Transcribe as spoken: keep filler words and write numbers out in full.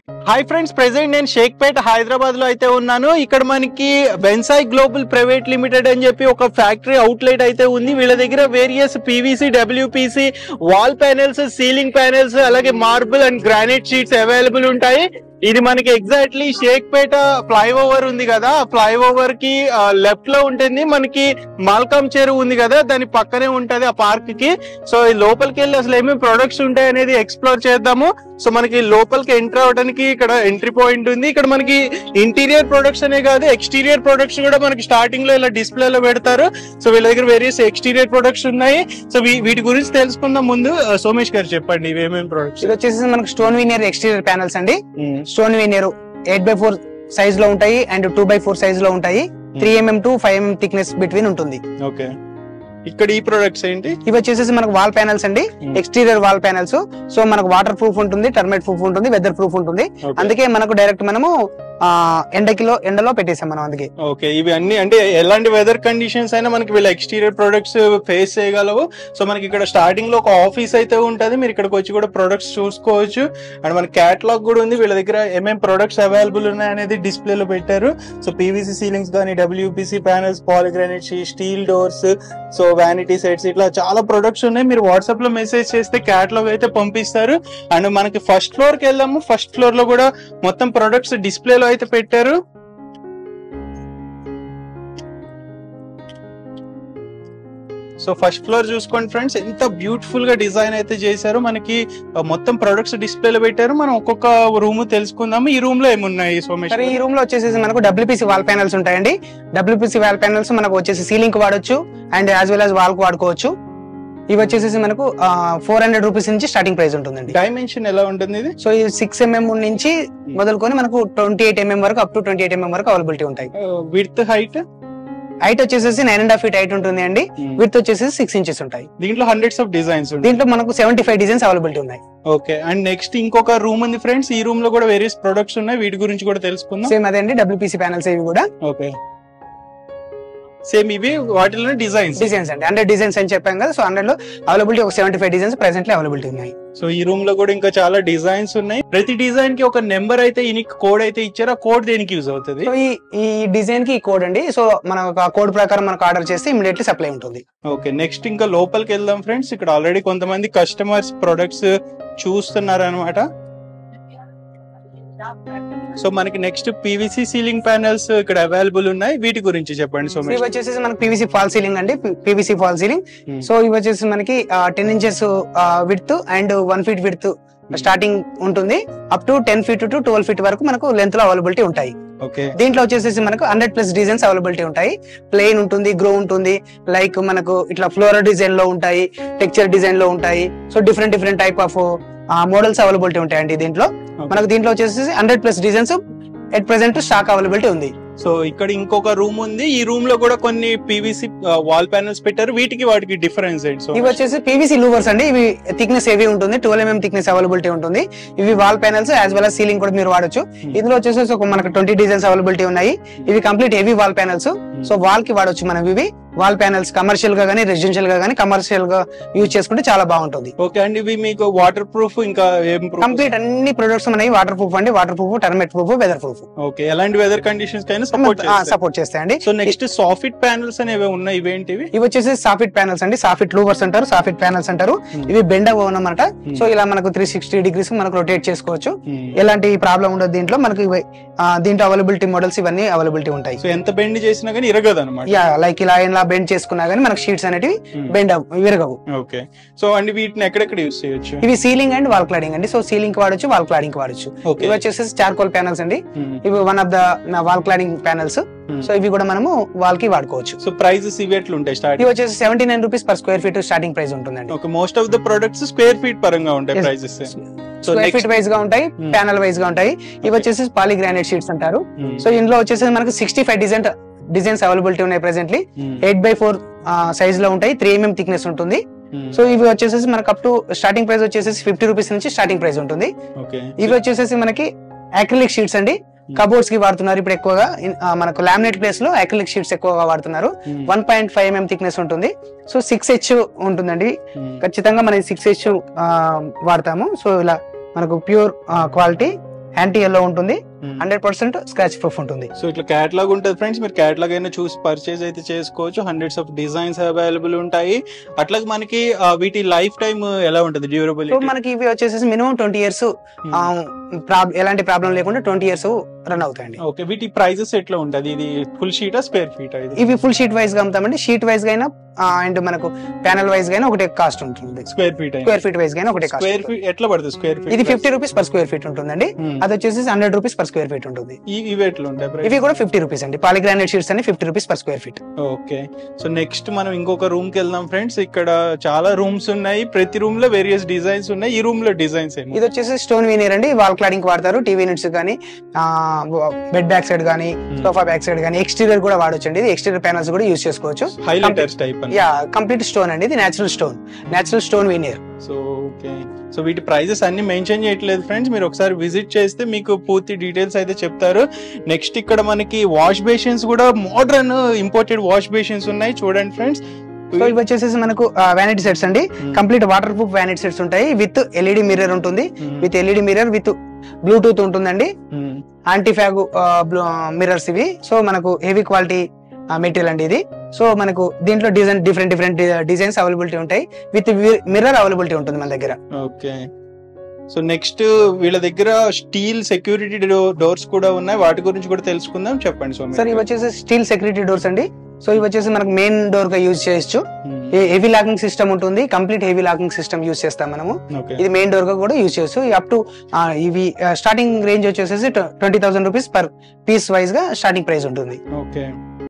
Hi friends, present నేను షేక్పేట్ హైదరాబాద్ లో అయితే ఉన్నాను. ఇక్కడ మనకి బెన్సాయ్ గ్లోబల్ ప్రైవేట్ లిమిటెడ్ అని చెప్పి ఒక ఫ్యాక్టరీ అవుట్లెట్ అయితే ఉంది. వీళ్ళ దగ్గర various PVC, WPC, wall panels, ceiling panels, అలాగే marble and granite sheets available ఉంటాయి. ఇది మనకి ఎగ్జాక్ట్లీ షేక్పేట ఫ్లైఓవర్ ఉంది కదా, ఫ్లైఓవర్ కి లెఫ్ట్ లో ఉంటుంది. మనకి మాల్కమ్ చెరువు ఉంది కదా, దాని పక్కనే ఉంటది ఆ పార్క్ కి. సో ఈ లోపలికి వెళ్ళి అసలు ఏమేమి ప్రొడక్ట్స్ ఉంటాయి అనేది ఎక్స్ప్లోర్ చేద్దాము. సో మనకి లోపలికి ఎంటర్ అవడానికి ఇక్కడ ఎంట్రీ పాయింట్ ఉంది. ఇక్కడ మనకి ఇంటీరియర్ ప్రొడక్ట్స్ అనే కాదు, ఎక్స్టీరియర్ ప్రొడక్ట్స్ కూడా మనకి స్టార్టింగ్ లో ఇలా డిస్ప్లే లో పెడతారు. సో వీళ్ళ దగ్గర వేరియస్ ఎక్స్టీరియర్ ప్రొడక్ట్స్ ఉన్నాయి. సో వీటి గురించి తెలుసుకుందాం. ముందు సోమేష్ గారు చెప్పండి, ఇవేమేమి ప్రొడక్ట్స్. ఇది వచ్చేసి మనకి స్టోన్ వీనియర్ ఎక్స్టీరియర్ ప్యానల్స్ అండి. Stone veneer eight by four size లో ఉంటాయి and two by four size లో ఉంటాయి. Three mm to five MM thickness between ఉంటుంది. ఓకే, ఇక్కడ ఈ ప్రొడక్ట్స్ ఏంటి? ఇవి వచ్చేసి మనకు వాల్ ప్యానల్స్ అండి, ఎక్స్టీరియర్ వాల్ ప్యానల్స్. సో మనకు వాటర్ ప్రూఫ్ ఉంటుంది, టర్మైట్ ప్రూఫ్ ఉంటుంది, వెదర్ ప్రూఫ్ ఉంటుంది. అందుకే మనకు డైరెక్ట్ మనము ఎండకిలో ఎండలో పెట్టేసాం మనం అందుకే. ఓకే, ఇవి అన్ని అంటే ఎలాంటి వెదర్ కండిషన్స్ అయినా మనకి వీళ్ళ ఎక్స్టీరియర్ ప్రొడక్ట్స్ ఫేస్ చేయగలవు. సో మనకి ఇక్కడ స్టార్టింగ్ లో ఒక ఆఫీస్ అయితే ఉంటది, మీరు ఇక్కడికి వచ్చి కూడా ప్రొడక్ట్స్ చూసుకోవచ్చు. అండ్ మన క్యాటలాగ్ కూడా ఉంది. వీళ్ళ దగ్గర ఏమేమి ప్రొడక్ట్స్ అవైలబుల్ ఉన్నాయి అనేది డిస్ప్లే లో పెట్టారు. సో పీవీసీ సీలింగ్స్ కానీ, WPC panels, polygranite, steel doors, so vanity sets, ఇట్లా చాలా ప్రొడక్ట్స్ ఉన్నాయి. మీరు వాట్సాప్ లో మెసేజ్ చేస్తే క్యాటలాగ్ అయితే పంపిస్తారు. అండ్ మనకి ఫస్ట్ ఫ్లోర్ కి వెళ్దాము. ఫస్ట్ ఫ్లోర్ లో కూడా మొత్తం ప్రొడక్ట్స్ డిస్ప్లే లో అయితే పెట్టారు. సో ఫస్ట్ ఫ్లోర్ చూసుకోండి ఫ్రెండ్స్, ఎంత బ్యూటిఫుల్ గా డిజైన్ అయితే చేశారు. మనకి మొత్తం ప్రొడక్ట్స్ డిస్ప్లే లో పెట్టారు. మనం ఒక్కొక్క రూమ్ తెలుసుకుందాము. ఈ రూమ్ లో ఏమున్నాయి సోమేష్? ఈ రూమ్ లో వచ్చేసి మనకు డబ్ల్యూపీసీ వాల్ ప్యానల్స్ ఉంటాయండి. డబ్ల్యూపీసీ వాల్ ప్యానల్స్ మనకు వచ్చేసి సీలింగ్ కి వాడొచ్చు and as well as wall కు వాడుకోవచ్చు. ఇవి వచ్చేసి మనకు ఫోర్ హండ్రెడ్ రూపీస్ నుంచి స్టార్టింగ్ ప్రైస్ ఉంటుంది. డైమెన్షన్ ఎలా ఉంటుంది ఇది? సో ఇది సిక్స్ ఎంఎం నుంచి మొదలుకొని మనకు ట్వంటీ ఎయిట్ ఎంఎం వరకు up to twenty eight mm వరకు అవైలబిలిటీ ఉంటాయి. విడ్త్, హైట్ హైట్ వచ్చేసి nine and half feet height ఉంటుంది అండి. విడ్త్ వచ్చేసి సిక్స్ ఇంచెస్ ఉంటాయి. దీంట్లో హండ్రెడ్స్ ఆఫ్ డిజైన్స్ ఉంటాయి. దీంట్లో మనకు సెవెంటీ ఫైవ్ డిజైన్స్ అవైలబిలిటీ ఉన్నాయి. ఓకే, అండ్ నెక్స్ట్ ఇంకొక రూమ్ ఉంది ఫ్రెండ్స్. ఈ రూమ్ లో కూడా వేరియస్ ప్రొడక్ట్స్ ఉన్నాయి, వీటి గురించి కూడా తెలుసుకుందాం. సేమ్ అదే అండి, డబ్ల్యూపీసీ ప్యానల్స్ ఇవి కూడా. ఓకే, సేమ్ ఇవి వాటిలో డిజైన్స్ డిజైన్స్ అండి. హండ్రెడ్ డిజైన్స్ అని చెప్పాం కదా. సో హండ్రెడ్ లో అవైలబిలిటీ ఒక seventy five designs presently availability ఉన్నాయి. సో ఈ రూమ్ లో కూడా ఇంకా చాలా డిజైన్స్ ఉన్నాయి. ప్రతి డిజైన్ కి ఒక నెంబర్ అయితే, యూనిక్ కోడ్ అయితే ఇచ్చారు. ఆ కోడ్ దేనికి యూజ్ అవుతుంది? సో ఈ ఈ డిజైన్ కి ఈ కోడ్ అండి. సో మన కోడ్ ప్రకారం మనకు ఆర్డర్ చేస్తే ఇమిడియట్లీ సప్లై ఉంటుంది. ఓకే, నెక్స్ట్ ఇంకా లోపలికి వెళ్దాం ఫ్రెండ్స్. ఇక్కడ ఆల్రెడీ కొంతమంది కస్టమర్స్ ప్రొడక్ట్స్ చూస్తున్నారు అనమాట. సో మనకి నెక్స్ట్ పీవీసీ సీలింగ్ ప్యానెల్స్ ఇక్కడ అవైలబుల్ ఉన్నాయి. వీటి గురించి చెప్పండి సోమేష్. ఇవి వచ్చేసి మనకి పీవీసీ ఫాల్ సీలింగ్ అండి, పీవీసీ ఫాల్ సీలింగ్. సో ఇవి వచ్చేసి మనకి ten inches width and one feet width starting ఉంటుంది. Up to ten feet to twelve feet వరకు మనకు లెంత్ లో అవైలబిలిటీ ఉంటాయి. దీంట్లో వచ్చేసి మనకు హండ్రెడ్ ప్లస్ డిజైన్స్ అవైలబిలిటీ ఉంటాయి. ప్లెయిన్ ఉంటుంది, గ్రో ఉంటుంది, లైక్ మనకు ఇట్లా ఫ్లోరల్ డిజైన్ లో ఉంటాయి, టెక్చర్ డిజైన్ లో ఉంటాయి. So different different type of models availability ఉంటాయండి దీంట్లో. మనకు దీంట్లో వచ్చేసి hundred plus designs at present stock availability ఉంది. సో ఇక్కడ ఇంకొక రూమ్ ఉంది. ఈ రూమ్ లో కూడా కొన్ని పీవీసీ వాల్ ప్యానెల్స్ పెట్టారు. వీటికి వాటికి డిఫరెన్స్ ఏంటి? ఇవి వచ్చేసి పీవీసీ లూవర్స్ అండి. ఇవి థిక్నెస్ హెవీ ఉంటుంది, ట్వెల్వ్ ఎంఎం థిక్నెస్ అవైలబిలిటీ ఉంటుంది. ఇవి wall panels as well as ceiling కూడా మీరు వాడచ్చు. ఇందులో వచ్చేసి ఒక మనకు ట్వంటీ డిజైన్స్ అవైలబిలిటీ ఉన్నాయి. ఇవి complete heavy wall panels. So wall కి వాడొచ్చు మనం. ఇవి వాల్ ప్యానెల్స్ కమర్షియల్ గా గానీ, రెసిడెన్షియల్ గా గానీ, కమర్షియల్ గా యూజ్ చేసుకుంటే చాలా బాగుంటుంది. ఓకే, అండ్ ఇవి మీకు వాటర్ ప్రూఫ్ ఇంకా కంప్లీట్ అన్ని ప్రొడక్ట్స్ మనకి వాటర్ ప్రూఫ్ అండి. Water proof, termite proof, weather proof. Okay, ఎలాంటి వెదర్ కండిషన్స్ కైనా సపోర్ట్ సపోర్ట్ చేస్తాయండి. సో నెక్స్ట్ సాఫిట్ ప్యానెల్స్ అనేవి ఉన్నాయి. ఇవేంటివి? ఇవి వచ్చేసి సాఫిట్ ప్యానెల్స్ అండి. సాఫిట్ లూవర్స్ అంటారు, సాఫిట్ ప్యానెల్స్ అంటారు. ఇవి బెండ్ అవ్వనమాట. సో ఇలా మనకు త్రీ సిక్స్టీ డిగ్రీస్ మనకు రొటేట్ చేసుకోవచ్చు. ఎలాంటి ప్రాబ్లం ఉండదు దీంట్లో. మనకి దీంట్లో అవైలబిలిటీ మోడల్స్ ఇవన్నీ అవైలబిలిటీ ఉంటాయి. సో ఎంత బెండ్ చేసినా గానీ ఇరగదు అన్నమాట. యా, లైక్ ఇలా ఇలా బెండ్ చేసుకున్నా గానీ మనకు షీట్స్ అనేవి బెండ్ విరగవు. ఓకే, సో అండ్ వీటిని ఎక్కడెక్కడ యూస్ చేయొచ్చు? ఇవి సీలింగ్ అండ్ వాల్ క్లాడింగ్ అండి. సో సీలింగ్ కి వాడచ్చు, వాల్ క్లాడింగ్ కి వాడచ్చు. ఇవి వచ్చేసి చార్కోల్ ప్యానెల్స్ అండి. ఇవి one of the wall cladding panels. So ఇవి కూడా మనము వాల్ కి వాడుకోవచ్చు. సో ప్రైజెస్ ఇవి ఎట్లా ఉంటాయి? స్టార్ట్ ఇవి వచ్చేసి seventy nine rupees per square feet starting price ఉంటుందండి. Okay, most of the products square feet పరంగా ఉంటాయి ప్రైజెస్. స్క్వేర్ ఫీట్ వైజ్ గా ఉంటాయి, ప్యానల్ వైజ్ గా ఉంటాయి. ఇవి వచ్చేసి పాలిగ్రానైట్ షీట్స్ అంటారు. సో ఇందులో వచ్చేసి మనకు sixty five design designs availability ఉన్నాయి presently. Eight by four size లో ఉంటాయి, త్రీ ఎంఎం థిక్నెస్ ఉంటుంది. సో ఇవి వచ్చేసి మనకు అప్ టు స్టార్టింగ్ ప్రైస్ వచ్చేసి ఫిఫ్టీ రూపీస్ నుంచి స్టార్టింగ్ ప్రైస్ ఉంటుంది. ఇవి వచ్చేసి మనకి అక్రిలిక్ షీట్స్ అండి. కబోర్డ్స్ కి వాడుతున్నారు ఇప్పుడు ఎక్కువగా. మనకు లామినేట్ ప్లేస్ లో అక్రిలిక్ షీట్స్ ఎక్కువగా వాడుతున్నారు. One point five MM thickness ఉంటుంది. సో సిక్స్ హెచ్ ఉంటుందండి. ఖచ్చితంగా మనం సిక్స్ హెచ్ వాడతాము. సో ఇలా మనకు ప్యూర్ క్వాలిటీ యాంటీ ఎల్లో ఉంటుంది, హండ్రెడ్ పర్సెంట్ స్క్రాచ్ ప్రూఫ్ ఉంటుంది. సో ఇట్లా క్యాటలాగ్ ఉంటుంది ఫ్రెండ్స్, మీరు క్యాటలాగ్ అయినా చూసి పర్చేజ్ అయితే చేసుకోవచ్చు. హండ్రెడ్స్ ఆఫ్ డిజైన్స్ అవైలబుల్ ఉంటాయి. అట్లాగే మనకి వీటి లైఫ్ టైమ్ ఎలా ఉంటుంది, డ్యూరబిలిటీ? మనకి ఇవి వచ్చేసి మినిమం ట్వంటీ ఇయర్స్ ఎలాంటి ప్రాబ్లం లేకుండా ట్వంటీ ఇయర్స్ రన్ అవుతాయండి. ఓకే, వీటి ప్రైజెస్ ఎట్లా ఉంటుంది? ఇది ఫుల్ షీటా స్క్వేర్ ఫీట్? ఇవి ఫుల్ షీట్ వైజ్ గా అమ్ముతామండి. షీట్ వైజ్ గా అయినా అండ్ మనకు ప్యానల్ వైజ్ గా ఒకటే కాస్ట్ ఉంటుంది. Square feet square feet wise గా ఒకటే కాస్ట్. స్క్వేర్ ఫీట్ ఎట్లా పడుతుంది స్క్వేర్ ఫీట్? ఇది fifty rupees per square feet ఉంటుందండి. అది వచ్చేసి hundred rupees per square feet ఉంటుంది. ఇవి ఎట్లా ఉంటాయి? ఇవి కూడా ఫిఫ్టీ రూపీస్ అండి. పాలిగ్రానైట్ షీట్స్ అన్ని fifty rupees per square feet. Okay, so next మనం ఇంకొక రూమ్ కి వెళ్దాం ఫ్రెండ్స్. ఇక్కడ చాలా రూమ్స్ ఉన్నాయి, ప్రతి రూమ్ లో వేరియస్ డిజైన్స్ ఉన్నాయి. ఈ రూమ్ లో డిజైన్స్ ఏమి? ఇది వచ్చేసి స్టోన్ వీనియర్ అండి. వాల్ క్లాడింగ్ వాడతారు, టీవీ యూనిట్స్ కానీ, బెడ్ బ్యాక్ సైడ్ కానీ, సోఫా బ్యాక్ సైడ్ కానీ, ఎక్స్టీరియర్ కూడా వాడొచ్చు అండి. ఇది ఎక్స్టీరియర్ ప్యానల్స్ కూడా యూజ్ చేసుకోవచ్చు. Highlighters type. Yeah, complete stone అండి. ఇది natural stone, natural stone veneer. So okay, so వీటి ప్రైజెస్ అన్ని మెన్షన్ చేయట్లేదు ఫ్రెండ్స్, మీరు ఒకసారి విజిట్ చేస్తే మీకు పూర్తి డీటెయిల్స్ అయితే చెప్తారు. నెక్స్ట్ ఇక్కడ మనకి వాష్ బేసిన్స్ కూడా మోడర్న్ ఇంపోర్టెడ్ వాష్ బేసిన్స్ ఉన్నాయి, చూడండి ఫ్రెండ్స్. సో ఇవి వచ్చేసి మనకు వ్యానిటీ సెట్స్ అండి. Complete water proof vanity sets ఉంటాయి. విత్ ఎల్ఈడి మిర్రర్ ఉంటుంది, with LED mirror with bluetooth ఉంటుందండి. యాంటీ ఫ్యాగ్ మిర్రర్స్ ఇవి. సో మనకు హెవీ క్వాలిటీ మెటీరియల్ అండి ఇది. సో మనకు దీంట్లో design different different designs availability ఉంటాయి, విత్ మిర్రర్ అవైలబిలిటీ ఉంటుంది మన దగ్గర. ఓకే, సో నెక్స్ట్ వీళ్ళ దగ్గర స్టీల్ సెక్యూరిటీ డోర్స్ కూడా ఉన్నాయి, వాటి గురించి కూడా తెలుసుకుందాం. చెప్పండి సోమి. సార్ ఇవి వచ్చేసి స్టీల్ సెక్యూరిటీ డోర్స్ అండి. సో ఇవి వచ్చేసి మనకు మెయిన్ డోర్ గా యూజ్ చేయొచ్చు. హెవీ లాకింగ్ సిస్టమ్ ఉంటుంది, complete heavy locking system use చేస్తాం మనము. ఇది మెయిన్ డోర్ గా కూడా యూజ్ చేయొచ్చు. అప్ టు ఇవి స్టార్టింగ్ రేంజ్ వచ్చేసి twenty thousand rupees per piece wise గా స్టార్టింగ్ ప్రైస్ ఉంటుంది. ఓకే,